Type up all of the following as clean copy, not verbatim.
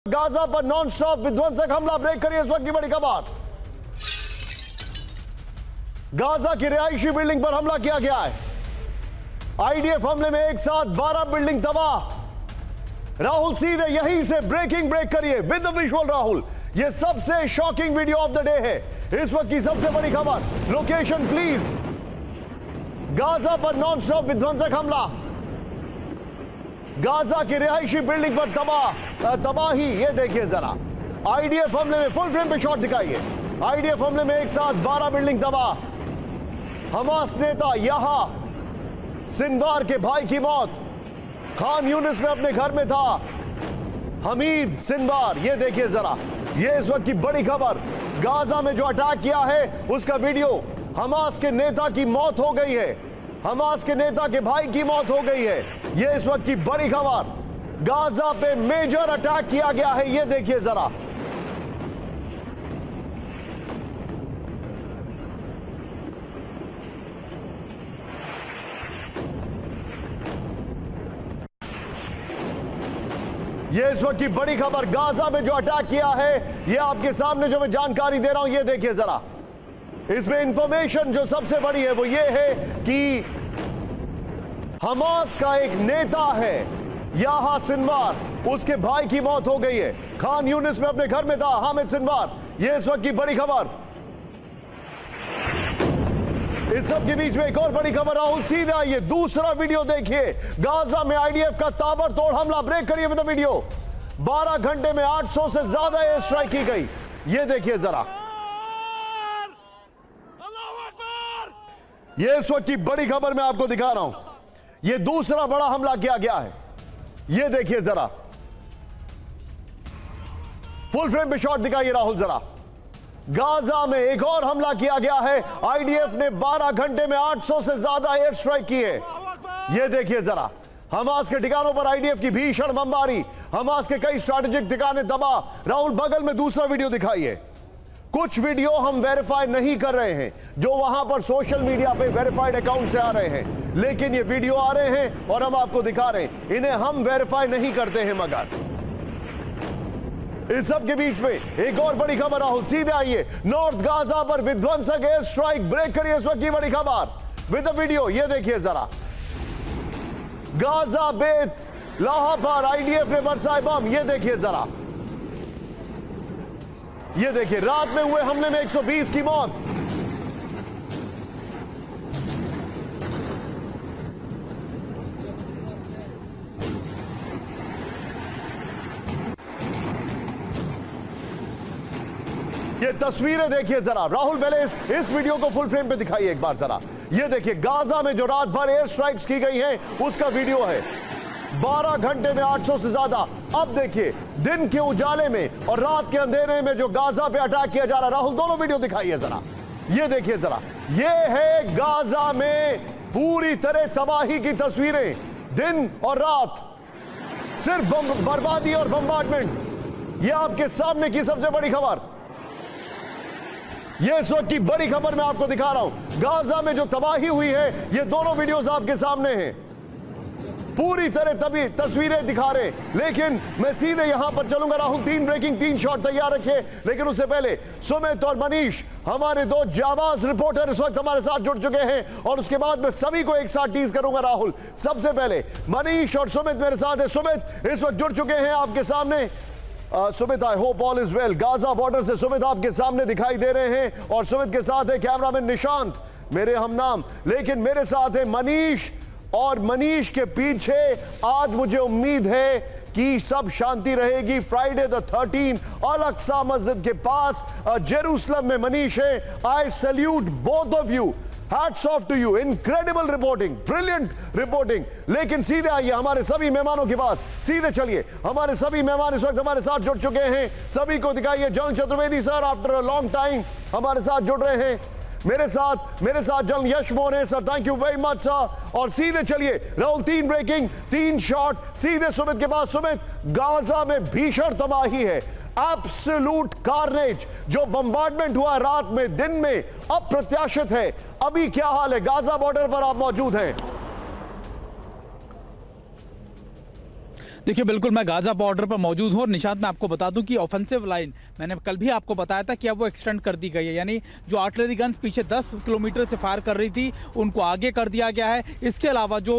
Gaza पर non stop विध्वंसक हमला। ब्रेक करिए इस वक्त की बड़ी खबर। गाजा की रिहायशी बिल्डिंग पर हमला किया गया है। आईडीएफ हमले में एक साथ 12 बिल्डिंग तबाह। राहुल सीधे यहीं से ब्रेक करिए विद द विजुअल। राहुल, यह सबसे shocking video of the day है, इस वक्त की सबसे बड़ी खबर। Location please. गाजा पर नॉन स्टॉप विध्वंसक हमला। गाजा की रिहायशी बिल्डिंग पर तबाही। ये देखिए जरा, आईडीएफ हमले में फुल फ्रेम पे शॉट दिखाइए। आईडीएफ हमले में एक साथ 12 बिल्डिंग तबाह। हमास नेता यहां सिनवार के भाई की मौत। खान यूनिस में अपने घर में था हमीद सिनवार। ये देखिए जरा, ये इस वक्त की बड़ी खबर। गाजा में जो अटैक किया है उसका वीडियो। हमास के नेता की मौत हो गई है, हमास के नेता के भाई की मौत हो गई है। यह इस वक्त की बड़ी खबर। गाजा पे मेजर अटैक किया गया है। यह देखिए जरा, यह इस वक्त की बड़ी खबर। गाजा में जो अटैक किया है, यह आपके सामने जो मैं जानकारी दे रहा हूं, यह देखिए जरा। इसमें इंफॉर्मेशन जो सबसे बड़ी है वो ये है कि हमास का एक नेता है याहा सिनवार, उसके भाई की मौत हो गई है। खान यूनिस में अपने घर में था हामिद सिनवार। यह इस वक्त की बड़ी खबर। इस सब के बीच में एक और बड़ी खबर। राहुल सीधे आइए, दूसरा वीडियो देखिए। गाजा में आईडीएफ का ताबड़तोड़ हमला। ब्रेक करिए विद द वीडियो। 12 घंटे में 800 से ज्यादा एयर स्ट्राइक की गई। यह देखिए जरा, यह इस वक्त की बड़ी खबर मैं आपको दिखा रहा हूं। यह दूसरा बड़ा हमला किया गया है। यह देखिए जरा, फुल फ्रेम पे शॉट दिखाइए राहुल जरा। गाजा में एक और हमला किया गया है। आईडीएफ ने 12 घंटे में 800 से ज्यादा एयर स्ट्राइक की है। यह देखिए जरा, हमास के ठिकानों पर आईडीएफ की भीषण बमबारी। हमास के कई स्ट्रैटेजिक ठिकाने तबाह। राहुल बगल में दूसरा वीडियो दिखाइए। कुछ वीडियो हम वेरीफाई नहीं कर रहे हैं, जो वहां पर सोशल मीडिया पे वेरीफाइड अकाउंट से आ रहे हैं, लेकिन ये वीडियो आ रहे हैं और हम आपको दिखा रहे हैं। इन्हें हम वेरीफाई नहीं करते हैं। मगर इस सब के बीच में एक और बड़ी खबर। राहुल सीधे आइए, नॉर्थ गाजा पर विध्वंसक एयर स्ट्राइक। ब्रेक करिए इस वक्त की बड़ी खबर विद द वीडियो। ये देखिए जरा, गाजा बेत लाहा पर आईडीएफ ने बरसाए बम। ये देखिए जरा, ये देखिए, रात में हुए हमले में 120 की मौत। ये तस्वीरें देखिए जरा। राहुल पहले इस वीडियो को फुल फ्रेम पे दिखाइए एक बार जरा। ये देखिए, गाजा में जो रात भर एयर स्ट्राइक्स की गई हैं उसका वीडियो है। 12 घंटे में 800 से ज्यादा। अब देखिए, दिन के उजाले में और रात के अंधेरे में जो गाजा पे अटैक किया जा रहा है। राहुल दोनों वीडियो दिखाइए जरा। ये देखिए जरा, ये है गाजा में पूरी तरह तबाही की तस्वीरें। दिन और रात, सिर्फ बर्बादी और बम्बार्डमेंट। ये आपके सामने की सबसे बड़ी खबर। ये इस वक्त की बड़ी खबर मैं आपको दिखा रहा हूं। गाजा में जो तबाही हुई है, ये दोनों वीडियोस आपके सामने हैं। पूरी तरह तभी तस्वीरें दिखा रहे, लेकिन मैं सीधे यहां पर चलूंगा। राहुल 3 शॉट तैयार रखे, लेकिन उससे पहले सुमित और मनीष, हमारे दो जाबाज रिपोर्टर इस वक्त हमारे साथ जुड़ चुके हैं, और उसके बाद मैं सभी को एक साथ टीज करूंगा। राहुल, सबसे पहले मनीष और सुमित मेरे साथ है। सुमित इस वक्त जुड़ चुके हैं आपके सामने। Sumit, I hope all is well. Gaza border से सुमित आपके सामने दिखाई दे रहे हैं, और सुमित के साथ है कैमरामैन निशांत, मेरे हमनाम। लेकिन मेरे साथ है मनीष, और मनीष के पीछे आज मुझे उम्मीद है कि सब शांति रहेगी। फ्राइडे द 13 अल अक्सा मस्जिद के पास जेरूसलम में मनीष है। I salute both of you, hats off to you, incredible reporting, brilliant reporting. लेकिन सीधे आइए हमारे सभी मेहमानों के पास, सीधे चलिए। हमारे सभी मेहमान इस वक्त हमारे साथ जुड़ चुके हैं, सभी को दिखाइए। General Chaturvedi sir after a long time हमारे साथ जुड़ रहे हैं। मेरे साथ general Yash Mohan sir, thank you very much sir. और सीधे चलिए राहुल, 3 शॉट सीधे सुमित के पास। सुमित, गाजा में भीषण तबाही है, एब्सोल्यूट कार्नेज। जो बम्बार्डमेंट हुआ रात में, दिन में, अप्रत्याशित है। अभी क्या हाल है? गाजा बॉर्डर पर आप मौजूद हैं। देखिए बिल्कुल मैं गाजा बॉर्डर पर मौजूद हूँ और निशांत मैं आपको बता दूं कि ऑफेंसिव लाइन मैंने कल भी आपको बताया था कि अब वो एक्सटेंड कर दी गई है, यानी जो आर्टिलरी गन्स पीछे 10 किलोमीटर से फायर कर रही थी उनको आगे कर दिया गया है। इसके अलावा जो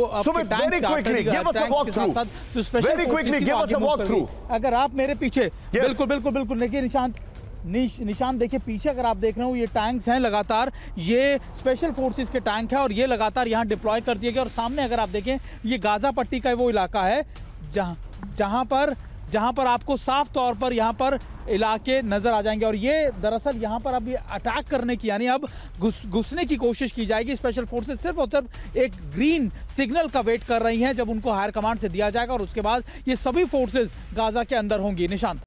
अगर आप मेरे पीछे बिल्कुल देखिए निशान देखिए पीछे अगर आप देख रहे हो ये टैंक्स हैं, लगातार ये स्पेशल फोर्सेस के टैंक है और ये लगातार यहाँ डिप्लॉय कर दिए गए। और सामने अगर आप देखें ये गाजा पट्टी का वो इलाका है जहाँ पर आपको साफ तौर पर यहाँ पर इलाके नजर आ जाएंगे और ये दरअसल यहाँ पर अब ये अटैक करने की यानी अब घुसने की कोशिश की जाएगी। स्पेशल फोर्सेस सिर्फ और सिर्फ एक ग्रीन सिग्नल का वेट कर रही हैं जब उनको हायर कमांड से दिया जाएगा और उसके बाद ये सभी फोर्सेस गाजा के अंदर होंगी। निशांत।